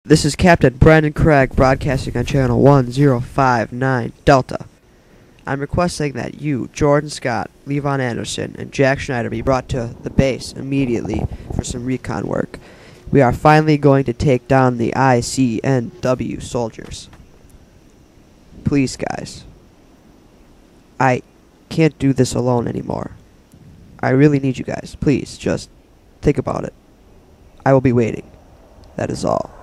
This is Captain Brandon Craig broadcasting on channel 1059 Delta. I'm requesting that you, Jordan Scott, Levon Anderson, and Jack Schneider be brought to the base immediately for some recon work. We are finally going to take down the ICNW soldiers. Please, guys. I can't do this alone anymore. I really need you guys. Please, just think about it. I will be waiting. That is all.